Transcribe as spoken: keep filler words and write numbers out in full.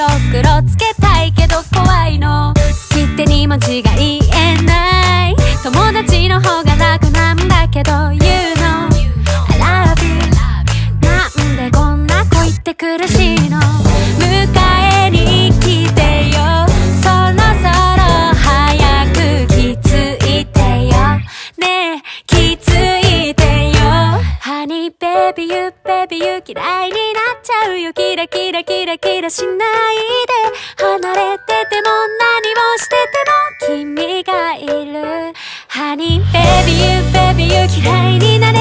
黒黒つけたいけど怖いの。好きってに文字が言えない。友達の方が楽なんだけど You know I love you。 なんでこんな恋って苦しいの。迎えに来てよ、そろそろ早く気づいてよねえ、気づいてよ。ハニーベイビーユーベイビーユー嫌いになっちゃうよ。キラキラキラキラしないで。離れてても何をしてても君がいる。ハニーベイビーユーベイビーユー嫌いになれ